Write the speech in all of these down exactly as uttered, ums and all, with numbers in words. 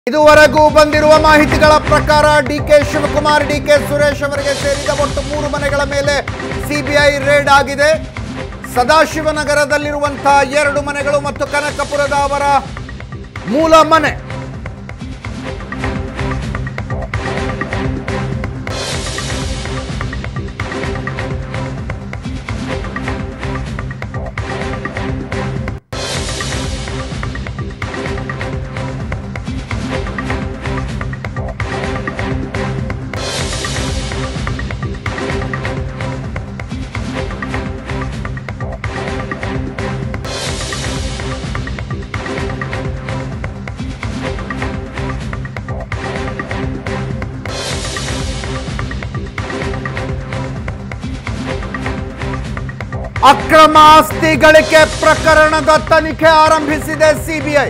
ಇದುವರೆಗೂ ಬಂದಿರುವ ಮಾಹಿತಿಗಳ ಪ್ರಕಾರ ಡಿಕೆ ಶಿವಕುಮಾರ್ ಡಿಕೆ ಸುರೇಶ್ ಅವರಿಗೆ ಸೇರಿದ ಒಟ್ಟು ಮೂರು ಮನೆಗಳ ಮೇಲೆ ಸಿಬಿಐ ರೇಡ್ ಆಗಿದೆ. ಸದಾಶಿವನಗರದಲ್ಲಿರುವಂತಹ ಎರಡು ಮನೆಗಳು ಮತ್ತು ಕನಕಪುರದ ಅವರ ಮೂಲ ಮನೆ. ಅಕ್ರಮ ಆಸ್ತಿ ಗಳಿಕೆ ಪ್ರಕರಣದ ತನಿಖೆ ಆರಂಭಿಸಿದೆ ಸಿಬಿಐ.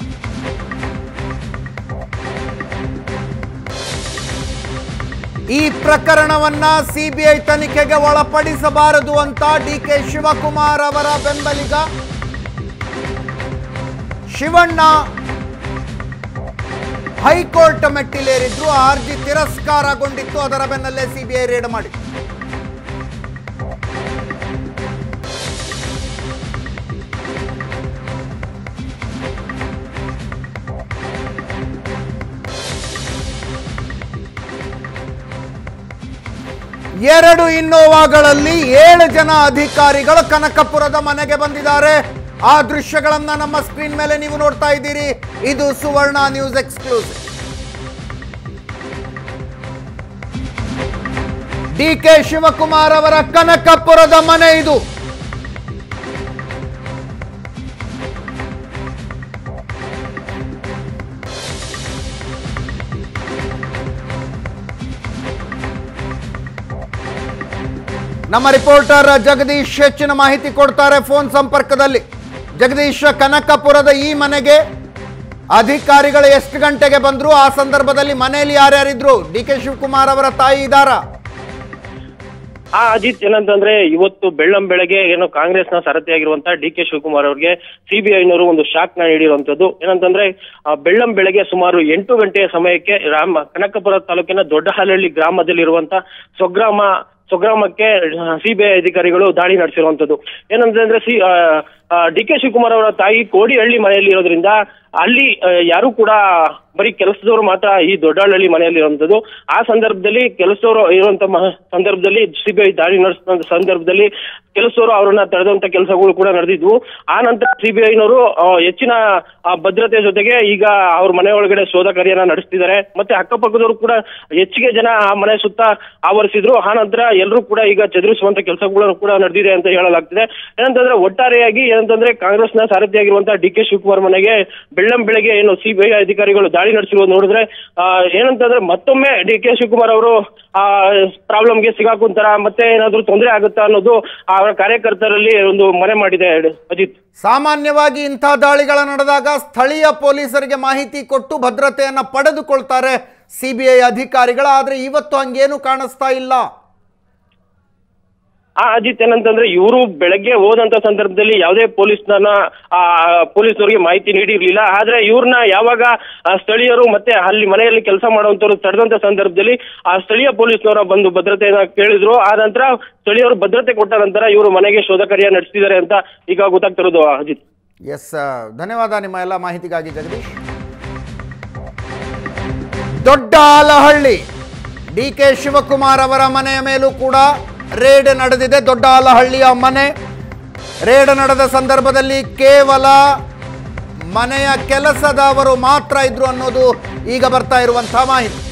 ಈ ಪ್ರಕರಣವನ್ನ ಸಿಬಿಐ ತನಿಖೆಗೆ ಒಳಪಡಿಸಬಾರದು ಅಂತ ಡಿಕೆ ಶಿವಕುಮಾರ್ ಅವರ ಬೆಂಬಲಿಗ ಶಿವಣ್ಣ ಹೈಕೋರ್ಟ್ ಮೆಟ್ಟಿಲೇರಿದ್ರು. ಅರ್ಜಿ ತಿರಸ್ಕಾರಗೊಂಡಿತ್ತು. ಅದರ ಬೆನ್ನಲ್ಲೇ ಸಿಬಿಐ ರೇಡ್ ಮಾಡಿತ್ತು. ಎರಡು ಇನ್ನೋವಾಗಳಲ್ಲಿ ಏಳು ಜನ ಅಧಿಕಾರಿಗಳು ಕನಕಪುರದ ಮನೆಗೆ ಬಂದಿದ್ದಾರೆ. ಆ ದೃಶ್ಯಗಳನ್ನ ನಮ್ಮ ಸ್ಕ್ರೀನ್ ಮೇಲೆ ನೀವು ನೋಡ್ತಾ ಇದ್ದೀರಿ. ಇದು Suvarna news exclusive. DK Shivakumar ಅವರ ಕನಕಪುರದ ಮನೆ ಇದು. ನಮ್ಮ ರಿಪೋರ್ಟರ್ ಜಗದೀಶ್ ಹೆಚ್ಚಿನ ಮಾಹಿತಿ ಕೊಡ್ತಾರೆ ಫೋನ್ ಸಂಪರ್ಕದಲ್ಲಿ. ಜಗದೀಶ್, ಕನಕಪುರದ ಈ ಮನೆಗೆ ಅಧಿಕಾರಿಗಳು ಎಷ್ಟು ಗಂಟೆಗೆ ಬಂದ್ರು? ಆ ಸಂದರ್ಭದಲ್ಲಿ ಮನೆಯಲ್ಲಿ ಯಾರ್ಯಾರಿದ್ರು? ಡಿ ಕೆ ಶಿವಕುಮಾರ್ ಅವರ ತಾಯಿ ಇದ್ದಾರಾ? ಆ ಅಜಿತ್, ಏನಂತಂದ್ರೆ ಇವತ್ತು ಬೆಳ್ಳಂ ಬೆಳಗ್ಗೆ ಏನೋ ಕಾಂಗ್ರೆಸ್ನ ಸಾರಥಿಯಾಗಿರುವಂತಹ ಡಿ ಕೆ ಶಿವಕುಮಾರ್ ಅವರಿಗೆ ಸಿಬಿಐನವರು ಒಂದು ಶಾಕ್ ನ ನೀಡಿರುವಂತದ್ದು. ಏನಂತಂದ್ರೆ ಬೆಳ್ಳಂ ಬೆಳಗ್ಗೆ ಸುಮಾರು ಎಂಟು ಗಂಟೆಯ ಸಮಯಕ್ಕೆ ರಾಮ ಕನಕಪುರ ತಾಲೂಕಿನ ದೊಡ್ಡಹಾಲಹಳ್ಳಿ ಗ್ರಾಮದಲ್ಲಿರುವಂತಹ ಸ್ವಗ್ರಾಮ ಸ್ವಗ್ರಾಮಕ್ಕೆ ಸಿಬಿಐ ಅಧಿಕಾರಿಗಳು ದಾಳಿ ನಡೆಸಿರುವಂತದ್ದು. ಏನಂತಂದ್ರೆ ಸಿ ಡಿ ಕೆ ಶಿವಕುಮಾರ್ ಅವರ ತಾಯಿ ಕೋಡಿಹಳ್ಳಿ ಮನೆಯಲ್ಲಿ ಇರೋದ್ರಿಂದ ಅಲ್ಲಿ ಯಾರು ಕೂಡ ಬರೀ ಕೆಲಸದವರು ಮಾತ್ರ ಈ ದೊಡ್ಡಹಳ್ಳಿ ಮನೆಯಲ್ಲಿ ಇರುವಂತದ್ದು. ಆ ಸಂದರ್ಭದಲ್ಲಿ ಕೆಲಸದವರು ಇರುವಂತ ಸಂದರ್ಭದಲ್ಲಿ ಸಿಬಿಐ ದಾಳಿ ನಡೆಸಿದ ಸಂದರ್ಭದಲ್ಲಿ ಕೆಲಸದವರು ಅವರನ್ನ ತಡೆದಂತ ಕೆಲಸಗಳು ಕೂಡ ನಡೆದಿದ್ವು. ಆ ನಂತರ ಸಿಬಿಐನವರು ಹೆಚ್ಚಿನ ಭದ್ರತೆ ಜೊತೆಗೆ ಈಗ ಅವ್ರ ಮನೆ ಒಳಗಡೆ ಶೋಧ ಕಾರ್ಯನ ನಡೆಸ್ತಿದ್ದಾರೆ. ಮತ್ತೆ ಅಕ್ಕಪಕ್ಕದವರು ಕೂಡ ಹೆಚ್ಚಿಗೆ ಜನ ಆ ಮನೆ ಸುತ್ತ ಆವರಿಸಿದ್ರು. ಆ ನಂತರ ಎಲ್ಲರೂ ಕೂಡ ಈಗ ಚದುರಿಸುವಂತ ಕೆಲಸಗಳು ಕೂಡ ನಡೆದಿದೆ ಅಂತ ಹೇಳಲಾಗ್ತಿದೆ. ಏನಂತಂದ್ರೆ ಒಟ್ಟಾರೆಯಾಗಿ ಏನಂತಂದ್ರೆ ಕಾಂಗ್ರೆಸ್ನ ಸಾರಥಿಯಾಗಿರುವಂತಹ ಡಿ ಕೆ ಶಿವಕುಮಾರ್ ಮನೆಗೆ ಬೆಳ್ಳಂ ಬೆಳಗ್ಗೆ ಏನು ಸಿಬಿಐ ಅಧಿಕಾರಿಗಳು ದಾಳಿ ನಡೆಸಿರೋದು ನೋಡಿದ್ರೆ ಏನಂತಂದ್ರೆ ಮತ್ತೊಮ್ಮೆ ಡಿ ಕೆ ಶಿವಕುಮಾರ್ ಅವರು ಆ ಪ್ರಾಬ್ಲಮ್ಗೆ ಸಿಗಾಕುಂತಾರ, ಮತ್ತೆ ಏನಾದ್ರು ತೊಂದರೆ ಆಗುತ್ತಾ ಅನ್ನೋದು ಅವರ ಕಾರ್ಯಕರ್ತರಲ್ಲಿ ಒಂದು ಮನೆ ಮಾಡಿದೆ ಅಜಿತ್. ಸಾಮಾನ್ಯವಾಗಿ ಇಂಥ ದಾಳಿಗಳ ನಡೆದಾಗ ಸ್ಥಳೀಯ ಪೊಲೀಸರಿಗೆ ಮಾಹಿತಿ ಕೊಟ್ಟು ಭದ್ರತೆಯನ್ನ ಪಡೆದುಕೊಳ್ತಾರೆ ಸಿಬಿಐ ಅಧಿಕಾರಿಗಳು. ಆದ್ರೆ ಇವತ್ತು ಹಂಗೇನು ಕಾಣಿಸ್ತಾ ಇಲ್ಲ. ಆ ಅಜಿತ್, ಏನಂತಂದ್ರೆ ಇವರು ಬೆಳಗ್ಗೆ ಹೋದಂತ ಸಂದರ್ಭದಲ್ಲಿ ಯಾವುದೇ ಪೊಲೀಸ್ನ ಆ ಪೊಲೀಸರಿಗೆ ಮಾಹಿತಿ ನೀಡಿರ್ಲಿಲ್ಲ. ಆದ್ರೆ ಇವ್ರನ್ನ ಯಾವಾಗ ಸ್ಥಳೀಯರು ಮತ್ತೆ ಅಲ್ಲಿ ಮನೆಯಲ್ಲಿ ಕೆಲಸ ಮಾಡುವಂತವ್ರು ತಡೆದಂತ ಸಂದರ್ಭದಲ್ಲಿ ಆ ಸ್ಥಳೀಯ ಪೊಲೀಸ್ನವರ ಬಂದು ಭದ್ರತೆಯನ್ನ ಕೇಳಿದ್ರು. ಆ ನಂತರ ಸ್ಥಳೀಯರು ಭದ್ರತೆ ಕೊಟ್ಟ ನಂತರ ಇವರು ಮನೆಗೆ ಶೋಧ ಕಾರ್ಯ ನಡೆಸ್ತಿದ್ದಾರೆ ಅಂತ ಈಗ ಗೊತ್ತಾಗ್ತಿರೋದು ಅಜಿತ್. ಎಸ್, ಧನ್ಯವಾದ ನಿಮ್ಮ ಎಲ್ಲ ಮಾಹಿತಿಗಾಗಿ ಜಗದೀಶ್. ದೊಡ್ಡ ಆಲಹಳ್ಳಿ ಡಿ ಕೆ ಶಿವಕುಮಾರ್ ಅವರ ಮನೆಯ ಮೇಲೂ ಕೂಡ ರೇಡ್ ನಡೆದಿದೆ. ದೊಡ್ಡ ಆಲಹಳ್ಳಿಯ ಮನೆ ರೇಡ್ ನಡೆದ ಸಂದರ್ಭದಲ್ಲಿ ಕೇವಲ ಮನೆಯ ಕೆಲಸದವರು ಮಾತ್ರ ಇದ್ರು ಅನ್ನೋದು ಈಗ ಬರ್ತಾ ಇರುವಂತಹ ಮಾಹಿತಿ.